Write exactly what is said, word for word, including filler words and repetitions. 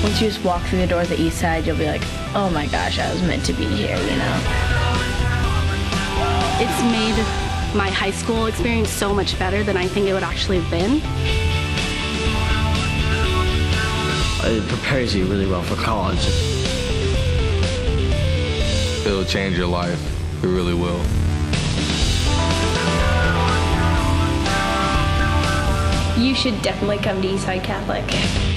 Once you just walk through the doors at Eastside, you'll be like, oh my gosh, I was meant to be here, you know? It's made my high school experience so much better than I think it would actually have been. It prepares you really well for college. It'll change your life. It really will. You should definitely come to Eastside Catholic.